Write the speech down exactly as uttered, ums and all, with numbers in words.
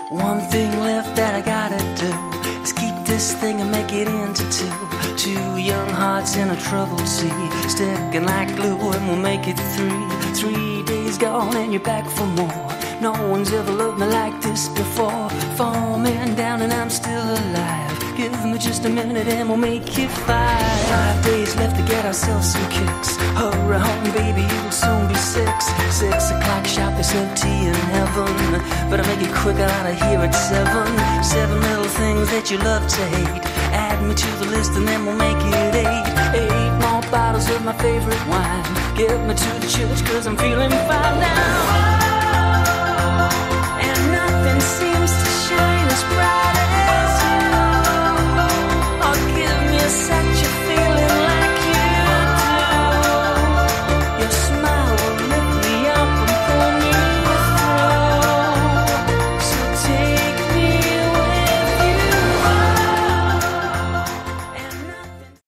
One thing left that I gotta do is keep this thing and make it into two. Two young hearts in a troubled sea, sticking like glue and we'll make it three. Three days gone and you're back for more. No one's ever loved me like this before. Four men down and I'm still alive. Give me just a minute and we'll make it five. Five days left to get ourselves some kicks. Hurry home, baby, it'll soon be six. Six o'clock sharp, they serve tea in heaven, but I make it quick, I'm out of here at seven. Seven little things that you love to hate. Add me to the list and then we'll make it eight. Eight more bottles of my favorite wine. Get me to the church cause I'm feeling fine now. And nothing seems to shine as bright